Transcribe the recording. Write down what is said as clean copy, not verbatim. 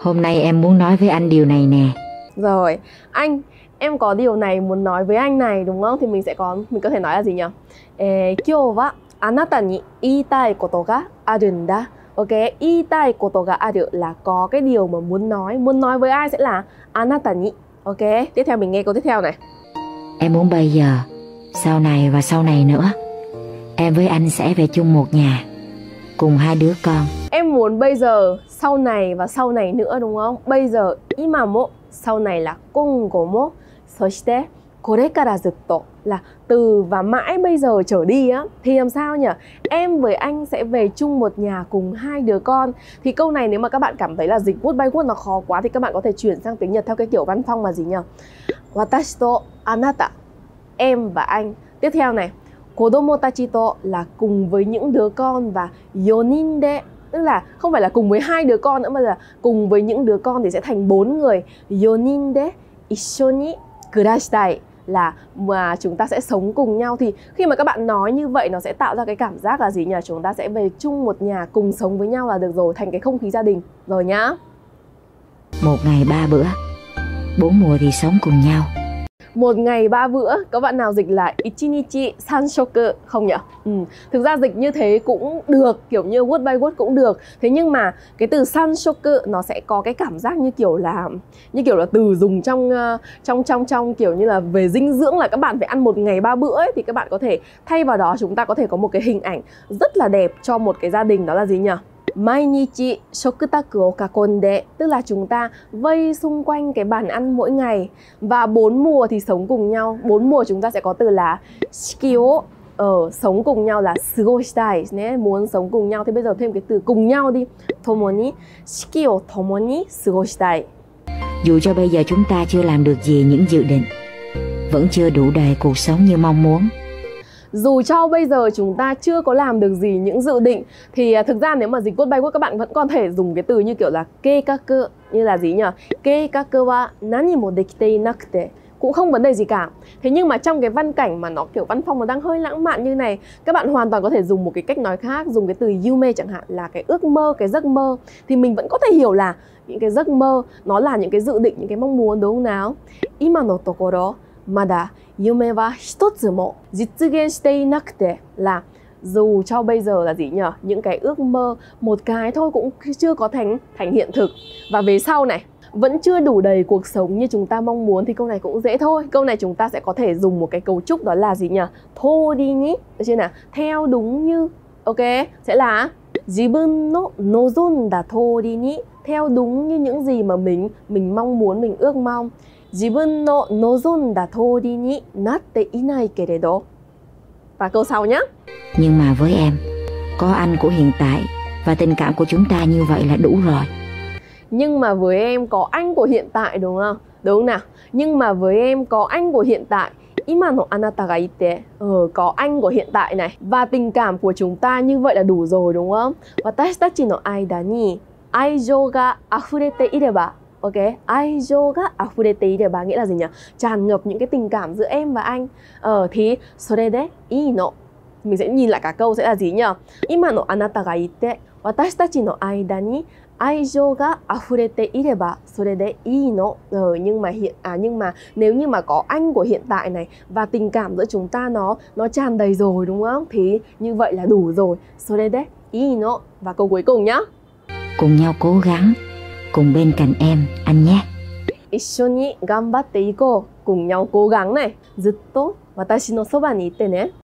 Hôm nay em muốn nói với anh điều này nè. Rồi, anh, em có điều này muốn nói với anh này đúng không? Thì mình có thể nói là gì nhỉ? Kyou wa anata ni iitai koto ga aru nda. Ok, iitai koto ga aru là có cái điều mà muốn nói. Muốn nói với ai sẽ là anata ni. Ok, tiếp theo mình nghe câu tiếp theo này. Em muốn bây giờ, sau này và sau này nữa, em với anh sẽ về chung một nhà, cùng 2 đứa con. Em muốn bây giờ, sau này và sau này nữa đúng không? Bây giờ ima mo, sau này là kongo mo, soshite korekara zutto là từ và mãi bây giờ trở đi á. Thì làm sao nhỉ? Em với anh sẽ về chung một nhà cùng 2 đứa con. Thì câu này nếu mà các bạn cảm thấy là dịch word by word nó khó quá thì các bạn có thể chuyển sang tiếng Nhật theo cái kiểu văn phong là gì nhỉ? Watashi to anata, em và anh. Tiếp theo này, kodomo tachi to là cùng với những đứa con, và yonin de tức là không phải là cùng với 2 đứa con nữa mà là cùng với những đứa con thì sẽ thành 4 người. Yonin de issoni kurashitai là mà chúng ta sẽ sống cùng nhau. Thì khi mà các bạn nói như vậy nó sẽ tạo ra cái cảm giác là gì nhỉ? Chúng ta sẽ về chung một nhà cùng sống với nhau là được rồi, thành cái không khí gia đình rồi nhá. 1 ngày 3 bữa, 4 mùa thì sống cùng nhau. 1 ngày 3 bữa, có bạn nào dịch là ichinichi sanshoku không nhỉ? Thực ra dịch như thế cũng được, kiểu như word by word cũng được. Thế nhưng mà cái từ sanshoku nó sẽ có cái cảm giác như kiểu là từ dùng trong kiểu như là về dinh dưỡng, là các bạn phải ăn 1 ngày 3 bữa ấy, thì các bạn có thể thay vào đó chúng ta có thể có một cái hình ảnh rất là đẹp cho một cái gia đình, đó là gì nhỉ? Mainichi shokutaku o kakonde, tức là chúng ta vây xung quanh cái bàn ăn mỗi ngày. Và 4 mùa thì sống cùng nhau. 4 mùa chúng ta sẽ có từ là shikio, sống cùng nhau là sugoshitai nhé, muốn sống cùng nhau. Thì bây giờ thêm cái từ cùng nhau đi, tomoni shikio tomoni sugoshitai. Dù cho bây giờ chúng ta chưa làm được gì những dự định, vẫn chưa đủ đầy cuộc sống như mong muốn. Dù cho bây giờ chúng ta chưa có làm được gì những dự định, thì thực ra nếu mà dịch word by word các bạn vẫn có thể dùng cái từ như kiểu là keikaku, như là gì nhỉ? Keikaku wa nani mo dekite inakute, cũng không vấn đề gì cả. Thế nhưng mà trong cái văn cảnh mà nó kiểu văn phong nó đang hơi lãng mạn như này, các bạn hoàn toàn có thể dùng một cái cách nói khác, dùng cái từ yume chẳng hạn, là cái ước mơ, cái giấc mơ. Thì mình vẫn có thể hiểu là những cái giấc mơ nó là những cái dự định, những cái mong muốn, đúng không nào? Ima no tokoro mada yume wa hitotsu mo jitsugen shite inakute là dù cho bây giờ là gì nhỉ? Những cái ước mơ một cái thôi cũng chưa có thành hiện thực. Và về sau này vẫn chưa đủ đầy cuộc sống như chúng ta mong muốn, thì câu này cũng dễ thôi. Câu này chúng ta sẽ có thể dùng một cái cấu trúc đó là gì nhỉ? Tori ni, được chưa nào? Theo đúng như. Ok, sẽ là jibun no nozonda tori ni, theo đúng như những gì mà mình mong muốn, mình ước mong. Jibun no nozonda tori ni natte inai keredo. Và câu sau nhé. Nhưng mà với em, có anh của hiện tại và tình cảm của chúng ta như vậy là đủ rồi. Nhưng mà với em có anh của hiện tại, đúng không? Đúng không nào? Nhưng mà với em có anh của hiện tại, ima no anata ga ite, có anh của hiện tại này, và tình cảm của chúng ta như vậy là đủ rồi, đúng không? Watashi tachi no aida ni aijou ga afurete ireba. Ok, aijou ga afurete ireba nghĩa là gì nhỉ? Tràn ngập những cái tình cảm giữa em và anh. Thì sore de ii no, mình sẽ nhìn lại cả câu sẽ là gì nhỉ? Ima no anata ga ite watashi tachi no aida ni aijou ga afurete ireba sore de ii no. Nhưng mà nếu như mà có anh của hiện tại này và tình cảm giữa chúng ta nó tràn đầy rồi, đúng không? Thì như vậy là đủ rồi. Sore de ii no. Và câu cuối cùng nhá. Cùng nhau cố gắng, cùng bên cạnh em, anh nhé. Issoni ganbatte ikou, cùng nhau cố gắng này. Zutto watashi no soba ni itte ne.